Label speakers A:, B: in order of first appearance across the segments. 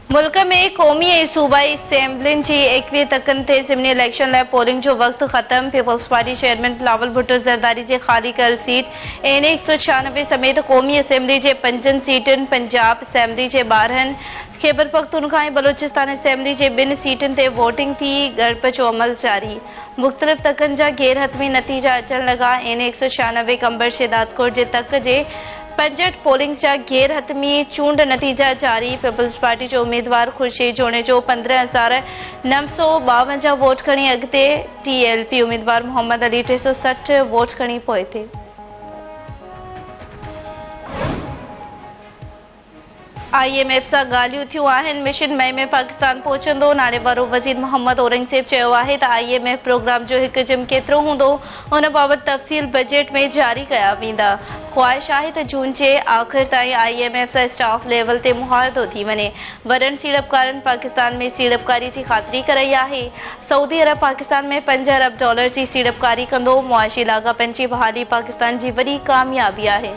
A: मुल्क में क़ौमी ऐं सूबाई असेंबलियुनि जी 21 तकनि ते ज़िमनी इलेक्शन लाइ पोलिंग जो वक़्तु ख़त्म। Peoples party chairman Bilawal Bhutto Zardari जे ख़ाली कयल सीट एन 196 समेत क़ौमी असेंबली जे 5 सीटुनि, पंजाब असेंबली जे 12, ख़ैबर पख्तूनख्वा ऐं बलोचिस्तान असेंबली जे 2 सीटुनि ते वोटिंग थी। ॻणप जो अमल जारी। मुख़्तलिफ़ तकनि जा गैर हतमी नतीजा अचण लॻा। एन 196 कंबर शेदादकोट जे तक जे 65 पोलिंग जा गैर हतमी चूंड नतीजा जारी। पीपल्स पार्टी जो उम्मीदवार खुर्शीद जोणे जो 15,952 वोट खणी अॻिते। TLP उम्मीदवार मोहम्मद अली 360 वोट खणी पोइ ते। IMF सां ॻाल्हियूं थियूं आहिनि। मिशन मई में पाकिस्तान पहुचंदो। नाणे वारो वज़ीर मोहम्मद औरंगज़ेब चयो आहे त IMF प्रोग्राम जो हिकु जिम केतिरो हूंदो, हुन बाबति तफ़सील बजट में जारी कया वेंदा। ख़्वाहिश आहे त जून जे आख़िर ताईं IMF सां स्टाफ लेवल ते मुआहदो थी वञे। वॾनि सीड़पकारनि पाकिस्तान में सीड़पकारी जी ख़ातिरी कराई आहे। सऊदी अरब पाकिस्तान में $5 अरब जी सीड़पकारी कंदो। मुआशी लाॻापनि जी बहाली पाकिस्तान जी वॾी कामयाबी आहे।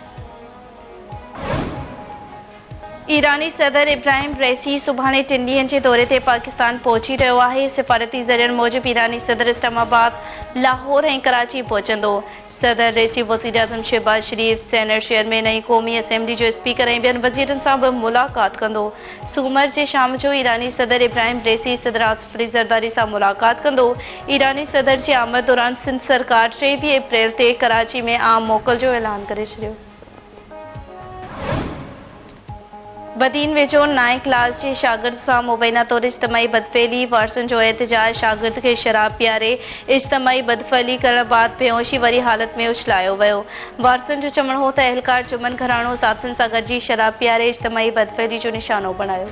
A: ईरानी सदर इब्राहिम रईसी सुभाणे 3 ॾींहनि जे दौरे ते पाकिस्तान पहुची रहियो आहे। सिफ़ारती ज़रियनि मूजिबि ईरानी सदर इस्लामाबाद, लाहौर ऐं कराची पहुचंदो। सदर रईसी वज़ीर आज़म शहबाज शरीफ़, सेनेट चेयरमैन ऐं क़ौमी असेंबली जो स्पीकर ऐं ॿियनि वज़ीरनि सां बि मुलाक़ात कंदो। सूमर जे शाम जो ईरानी सदर इब्राहिम रईसी सदर आसिफ अली ज़रदारी सां मुलाक़ात कंदो। ईरानी सदर जी आमद दौरान सिंध सरकार 23 अप्रैल ते कराची में आम मोकल जो ऐलान करे छॾियो। बदीन वेझो 9 क्लास जे शागिर्द सां मुबैना तौरु इज्तिमाई बदफ़ैली। वारसनि जो एहतजाज, शागिर्द खे शराब पीआरे इज्तिमाई बदफ़ैली करण बाद बेहोशी वारी हालत में उछलायो वियो। वारसनि जो चवणु हो त अहलकार जुमन घराणो साथियुनि सां गॾिजी शराब पीआरे इज्तिमाई बदफ़ैली जो निशानो बणायो।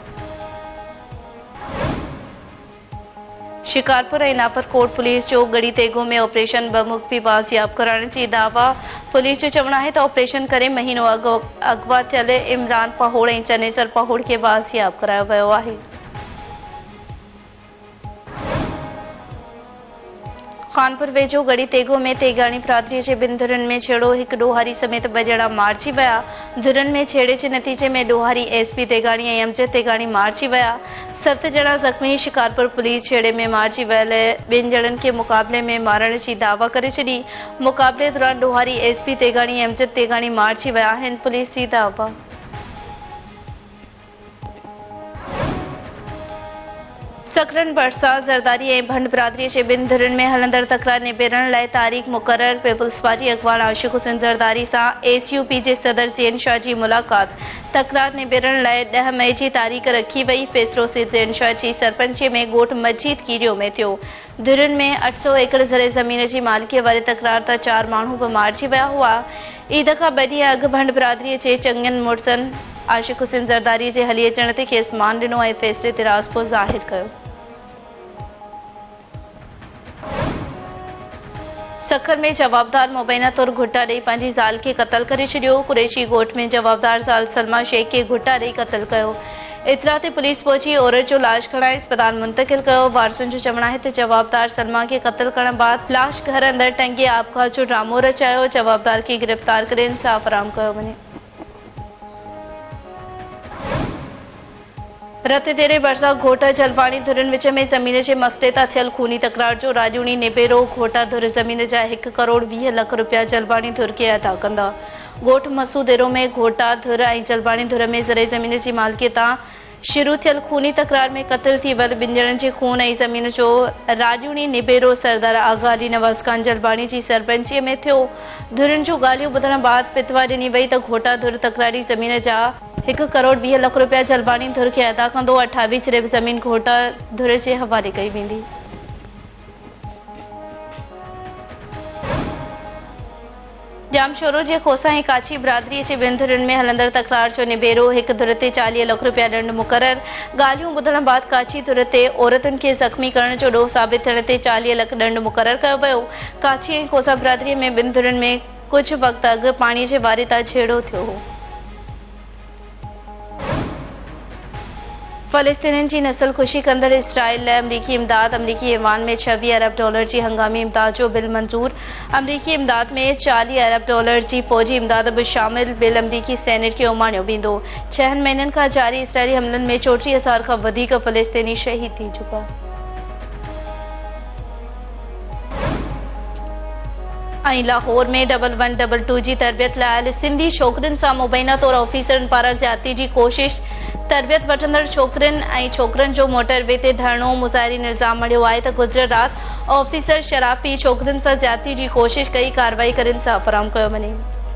A: शिकारपुर ऐं नापरकोट पुलिस जो गड़ी तेगो में ऑपरेशन बमुख़फ़ी बाज़ियाब करण जी दावा। पुलिस जो चवणु आहे त ऑपरेशन करे महीनो अगवा थियल इमरान पहोड़ ऐं चनेसर पहोड़ खे बाज़ियाब करायो वियो आहे। खानपुर वेझो गड़ी तेगो में तेगानी बिरादरीअ जे 2 धुरनि में छेड़ो। हिकु ॾोहारी समेत 2 ॼणा मारिजी विया। धुरनि में छेड़े जे नतीजे में ॾोहारी SP तेगानी ऐं अमजद तेगानी मारिजी विया। 7 ॼणा ज़ख़्मी। शिकारपुर पुलिस छेड़े में मारिजी वियल 2 ॼणनि खे मुक़ाबले में मारण जी दावा करे छॾी। मुक़ाबले दौरान ॾोहारी SP तेगानी ऐं अमजद तेगानी मारिजी विया आहिनि। पुलिस जी दावा। सकरन भरसा ज़रदारी ऐं भंड बिरादरीअ जे 2 धुरनि में हलंदड़ तकरार निबेरण लाइ तारीख़ मुक़रर। पीपल्स पार्टी अॻवान आशिक़ हुसैन ज़रदारी सां SUP जे सदर ज़ैन शाह जी मुलाक़ात। तकरार निबेरण लाइ 10 मई जी तारीख़ रखी वई। फ़ैसिलो ज़ैन शाह जी सरपंचीअ में ॻोठ मस्जिद कीरियो में थियो। धुरनि में 800 एकड़ ज़रे ज़मीन जी मालिकीअ वारे तकरार तां 4 माण्हू बि मारिजी विया हुआ। ईद खां 2 ॾींहं अॻु भंड बिरादरीअ जे चङनि मुड़सनि आशिक़ हुसैन ज़रदारी जे हली अचण ते खेसि मान ॾिनो ऐं फ़ैसिले ते राज़पो ज़ाहिर कयो। सखर में जवाबदार मुबैना तौरु घुटा ॾेई पंहिंजी ज़ाल खे क़तल करे छॾियो। कुरैशी ॻोठ में जवाबदार ज़ाल सलमा शेख खे घुटा ॾेई क़तल कयो। इतला ते पुलिस पहुची औरत जो लाश खणाए अस्पताल मुंतक़िल कयो। वारसनि जो चवणु आहे त जवाबदार सलमा खे क़तल करण बाद लाश घर अंदरि टंगे आपघात जो ड्रामो रचायो। जवाबदार खे गिरफ़्तार करे इंसाफ़ फराहम कयो वञे। रत तेरे भरिसां घोटा जलवाणी धुरनि विच में ज़मीन जे मसइले तां थियल खूनी तकरार जो राॼूणी निबेरो। घोटा धुर ज़मीन जा 1 करोड़ 20 लख रुपया जलवाणी धुर खे अदा कंदा। ॻोठ मसूदेरो में घोटा धुर ऐं जलवाणी धुर में ज़रे ज़मीन जी मालिकीअ तां शुरू थियल खूनी तकरार में क़त्ल थी वियल 2 ॼणनि जे खून ऐं ज़मीन जो राॼूणी निबेरो सरदार आगा अली नवाज़ ख़ान जलवाणी जी सरपंचीअ में थियो। धुरनि जूं ॻाल्हियूं ॿुधण बाद फ़ितवा ॾिनी वई त घोटा धुर तकरारी ज़मीन जा 1 करोड़ 20 लख रुपया जलवाणी धुर खे अदा कंदो। 28 चिरेब ज़मीन घोटा धुर जे हवाले कई वेंदी। जामशोरो जे खोसा ऐं काछी बिरादरीअ जे 2 धुरनि में हलंदड़ तकरार जो निबेरो। 1 धुर ते 40 लख रुपया ॾंड मुक़रर। ॻाल्हियूं ॿुधण बाद काछी धुर ते औरतुनि खे ज़ख़्मी करण जो ॾोह साबित थियण ते 40 लख ॾंड मुक़रर कयो वियो। काछी ऐं खोसा बिरादरीअ में 2 धुरनि में कुझु वक़्तु अॻु पाणीअ जे वारे तां छेड़ो थियो हो। फ़लस्तीनियुनि जी नस्ल खुशी कंदड़ इसराइल लाइ अमरीकी इमदाद। अमरीकी ईवान में $26 अरब जी हंगामी इमदाद जो बिल मंजूर। अमरीकी इमदाद में $40 अरब जी फ़ौजी इमदाद बि शामिल। बिल अमरीकी सेनेट खे उमाणियो वेंदो। 6 महीननि खां जारी इसराइली हमलनि में 34,000 खां वधीक फ़लस्तीनी शहीद थी चुका। लाहौर में 1122 जी तरबियत लाइ सिंधी छोकरनि सां मुबैना तौर ऑफिसरनि पारां ज़्यादती जी कोशिश। तरबियत वठंदड़ छोकरनि ऐं छोकरनि जो मोटरवे ते धरणो। मुज़ाहिरीन इल्ज़ाम मढ़ियो आहे त गुज़िरियल राति ऑफिसर शराब पी छोकरनि सां ज़्यादती जी कोशिश कई। कार्रवाई करे इंसाफ़ फराहम कयो वञे।